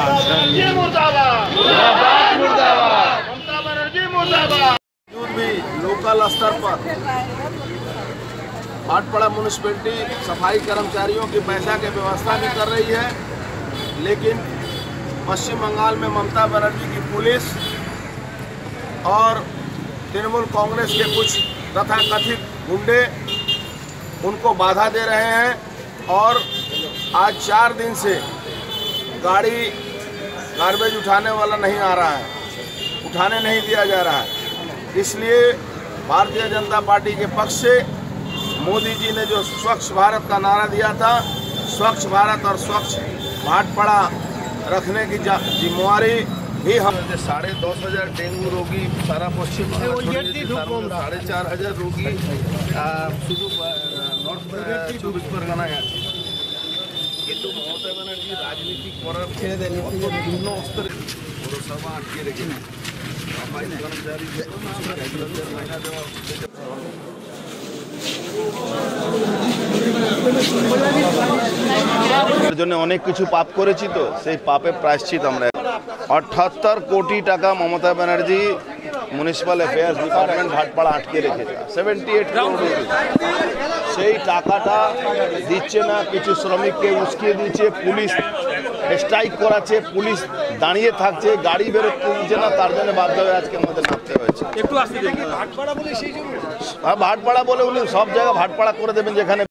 भी लोकल स्तर पर भाटपाड़ा म्यूनिसिपैलिटी सफाई कर्मचारियों की पैसा की व्यवस्था भी कर रही है, लेकिन पश्चिम बंगाल में ममता बनर्जी की पुलिस और तृणमूल कांग्रेस के कुछ तथाकथित गुंडे उनको बाधा दे रहे हैं और आज 4 दिन से गाड़ी गार्बेज उठाने वाला नहीं आ रहा है, उठाने नहीं दिया जा रहा है। इसलिए भारतीय जनता पार्टी के पक्ष से मोदी जी ने जो स्वच्छ भारत का नारा दिया था, स्वच्छ भारत और स्वच्छ भाटपाड़ा रखने की जिम्मेवारी भी हम 2,500 डेंगू रोगी सारा पश्चिम 4,500 रोगी शुरू नॉर्थ 24 परगना কিন্তু মমতা ব্যানার্জি রাজনীতি করার ছেড়ে দেন বিভিন্ন স্তরে পৌরসভা আটকে রেখে সফাই কর্মচারী মাইনা দেওয়া এর জন্য অনেক কিছু পাপ করেছি, তো সেই পাপের প্রায়শ্চিত আমরা 78 কোটি টাকা Mamata Banerjee municipal affairs department Bhatpara আটকে রেখেছে। 78 কোটি সেই টাকাটা দিচ্ছে না, কিছু শ্রমিককে উস্কিয়ে দিচ্ছে, পুলিশ স্ট্রাইক করাচ্ছে, পুলিশ দাঁড়িয়ে থাকছে, গাড়ি বেরোতে দিচ্ছে না, তার জন্য বাধ্য হয়ে আজকে আমাদের নামতে হয়েছে। ভাটপাড়া বলে সেই জন্য ভাটপাড়া বলে উনি সব জায়গায় ভাটপাড়া করে দেবেন যেখানে